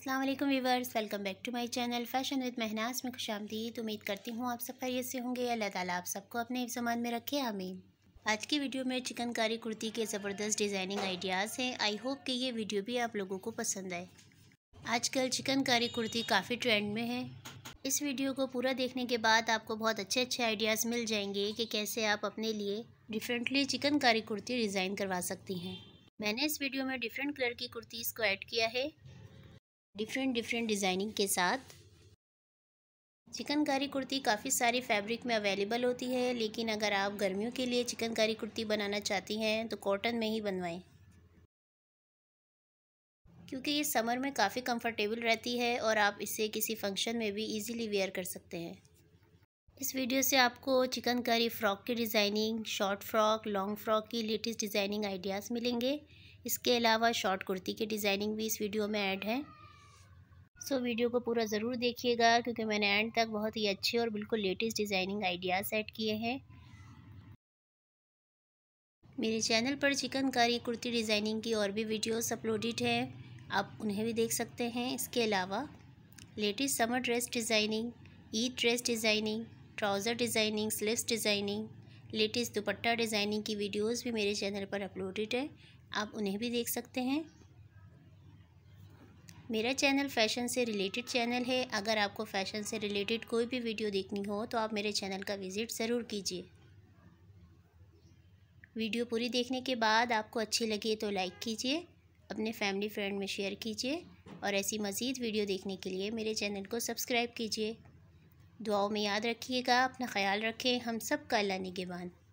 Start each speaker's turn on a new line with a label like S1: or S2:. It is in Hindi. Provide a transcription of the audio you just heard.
S1: अस्सलाम वालेकुम viewers, welcome back to my channel fashion with Mahnaz में खुशामदीद। उम्मीद करती हूँ आप सब खैरियत से होंगे। अल्लाह ताला आप सबको अपने हिफ्ज़-ओ-मान में रखे, आमीन। आज की वीडियो में चिकनकारी कुर्ती के ज़बरदस्त डिज़ाइनिंग आइडियाज़ हैं। आई होप कि ये वीडियो भी आप लोगों को पसंद आए। आजकल चिकनकारी कुर्ती काफ़ी ट्रेंड में है। इस वीडियो को पूरा देखने के बाद आपको बहुत अच्छे आइडियाज़ मिल जाएंगे कि कैसे आप अपने लिए डिफरेंटली चिकनकारी कुर्ती डिज़ाइन करवा सकती हैं। मैंने इस वीडियो में डिफरेंट कलर की कुर्तीज़ को ऐड किया है डिफरेंट डिज़ाइनिंग के साथ। चिकनकारी कुर्ती काफ़ी सारी फैब्रिक में अवेलेबल होती है, लेकिन अगर आप गर्मियों के लिए चिकनकारी कुर्ती बनाना चाहती हैं तो कॉटन में ही बनवाएं, क्योंकि ये समर में काफ़ी कंफर्टेबल रहती है और आप इसे किसी फंक्शन में भी इजीली वेयर कर सकते हैं। इस वीडियो से आपको चिकनकारी फ़्रॉक की designing, short frock, long frock की लेटेस्ट डिज़ाइनिंग आइडियाज़ मिलेंगे। इसके अलावा शॉर्ट कुर्ती की डिज़ाइनिंग भी इस वीडियो में ऐड है। सो वीडियो को पूरा ज़रूर देखिएगा, क्योंकि मैंने एंड तक बहुत ही अच्छे और बिल्कुल लेटेस्ट डिज़ाइनिंग आइडियाज़ ऐड किए हैं। मेरे चैनल पर चिकनकारी कुर्ती डिज़ाइनिंग की और भी वीडियोस अपलोडेड हैं, आप उन्हें भी देख सकते हैं। इसके अलावा latest summer dress designing, Eid dress designing, trouser designing, sleeves designing, latest dupatta designing की वीडियोज़ भी मेरे चैनल पर अपलोडेड है, आप उन्हें भी देख सकते हैं। मेरा चैनल फ़ैशन से रिलेटेड चैनल है। अगर आपको फ़ैशन से रिलेटेड कोई भी वीडियो देखनी हो तो आप मेरे चैनल का विज़िट ज़रूर कीजिए। वीडियो पूरी देखने के बाद आपको अच्छी लगे तो लाइक कीजिए, अपने फैमिली फ्रेंड में शेयर कीजिए और ऐसी मज़ीद वीडियो देखने के लिए मेरे चैनल को सब्सक्राइब कीजिए। दुआओं में याद रखिएगा, अपना ख्याल रखें। हम सब का अल्लाह निगहबान।